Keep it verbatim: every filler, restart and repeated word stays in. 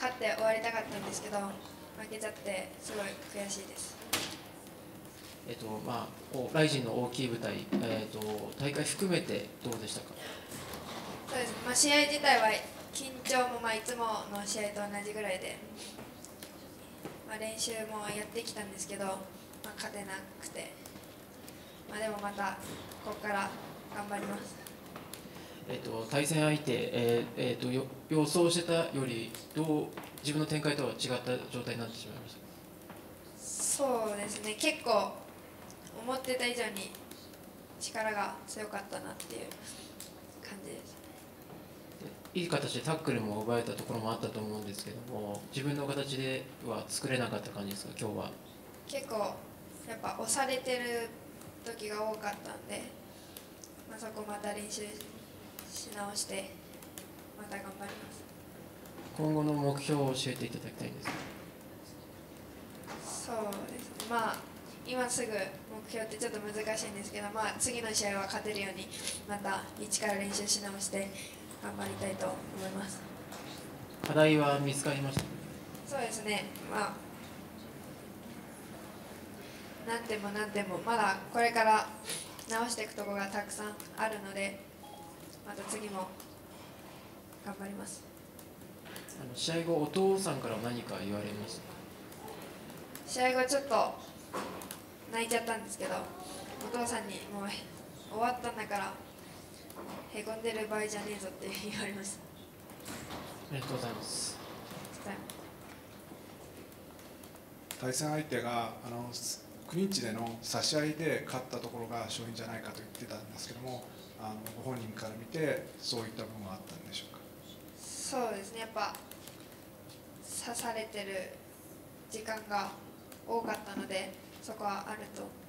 勝って終わりたかったんですけど、負けちゃってすごい悔しいです。 えっとまあ、こうライジンの大きい舞台、えっと大会含めてどうでしたか？ そうです、まあ、試合自体は緊張もまあいつもの試合と同じぐらいで、まあ、練習もやってきたんですけど、まあ、勝てなくて、まあ、でもまたここから頑張ります。 えっと対戦相手、えーえー、とよ予想してたよりどう自分の展開とは違った状態になってしまいましたか？ そうですね、結構思ってた以上に力が強かったなっていう感じです。 いい形でタックルも奪えたところもあったと思うんですけども、自分の形では作れなかった感じですか、今日は？ 結構やっぱ押されてる時が多かったんで、まあ、そこまた練習し直してまた頑張ります。 今後の目標を教えていただきたいんです。 そうですね、まあ今すぐ目標ってちょっと難しいんですけど、まあ、次の試合は勝てるようにまた一から練習し直して頑張りたいと思います。 課題は見つかりましたか？ そうですね、まあ何点も何点もまだこれから直していくところがたくさんあるので、また次も頑張ります。 あの試合後、お父さんから何か言われましたか？ 試合後ちょっと泣いちゃったんですけど、お父さんにもう終わったんだからへこんでる場合じゃねえぞって言われました。 ありがとうございます。 対戦相手があのクリンチでの差し合いで勝ったところが勝因じゃないかと言ってたんですけども、あのご本人から見てそういった部分はあったんでしょうか？ そうですね、やっぱ刺されてる時間が多かったので、そこはあると